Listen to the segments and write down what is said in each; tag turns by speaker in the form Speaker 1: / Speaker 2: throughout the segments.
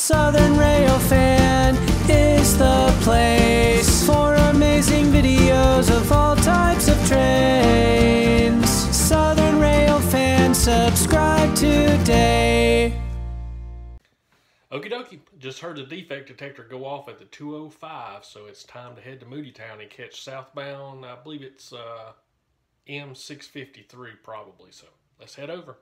Speaker 1: Southern Rail Fan is the place for amazing videos of all types of trains. Southern Rail Fan, subscribe today.
Speaker 2: Okie dokie, just heard the defect detector go off at the 2:05, so it's time to head to Moodytown and catch southbound. I believe it's M653 probably, so let's head over.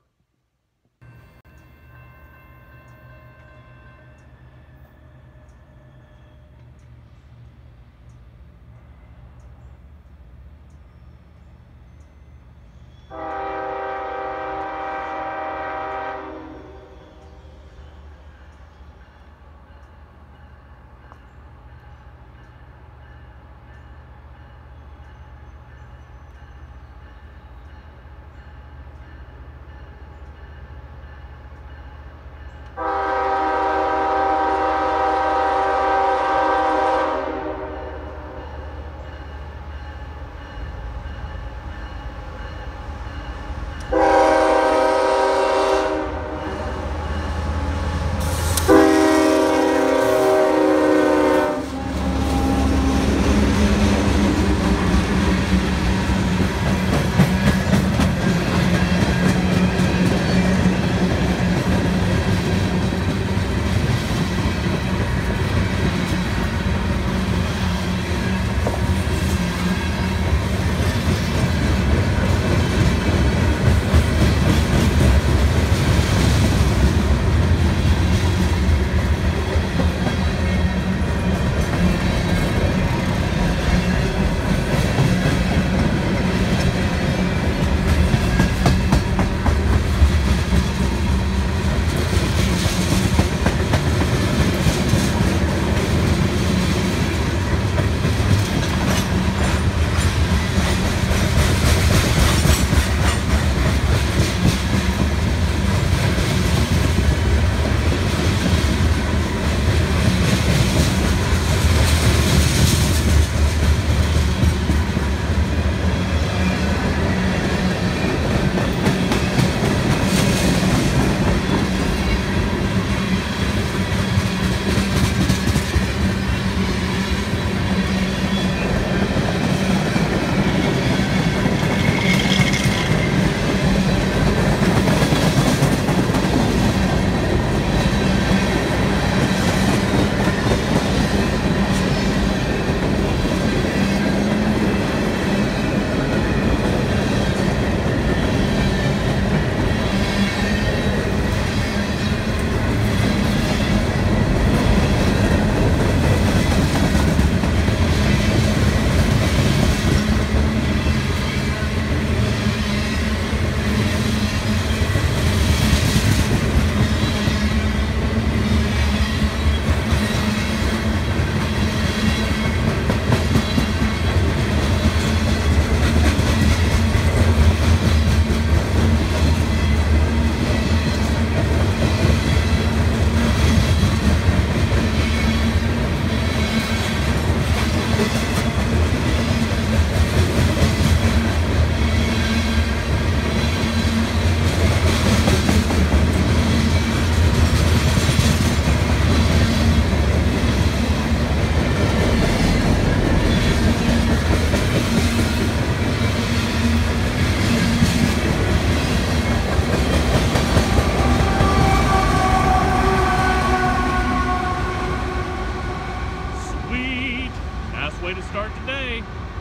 Speaker 3: Way to start today.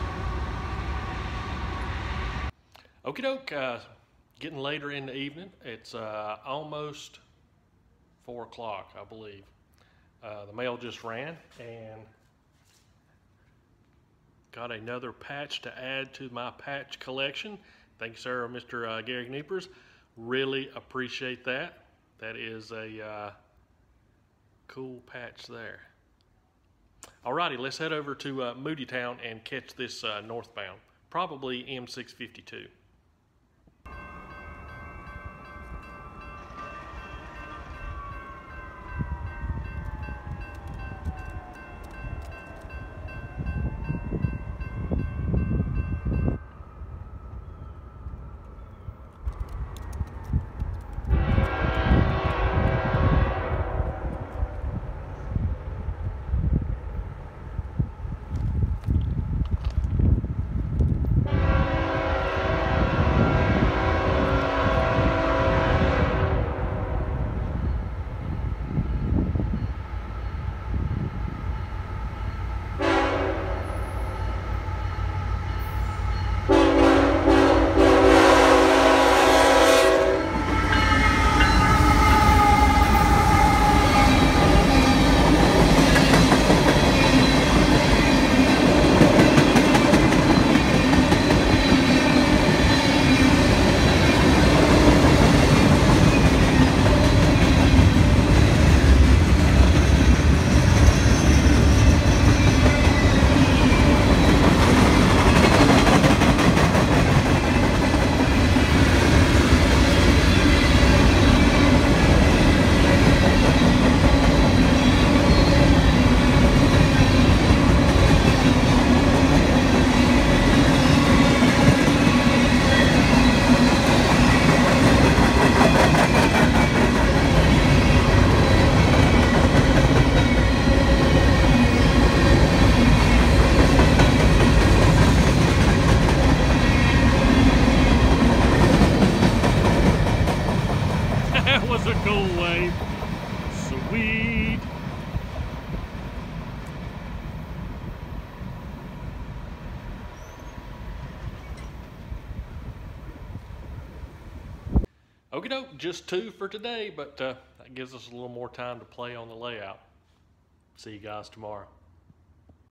Speaker 2: Okie doke, getting later in the evening. It's almost 4 o'clock, I believe. The mail just ran and got another patch to add to my patch collection. Thank you, sir, Mr. Gary Kneepers. Really appreciate that. That is a cool patch there. Alrighty, let's head over to Moodytown and catch this northbound, probably M652. bicycle wave. Sweet. Okie doke, just 2 for today, but that gives us a little more time to play on the layout. See you guys tomorrow.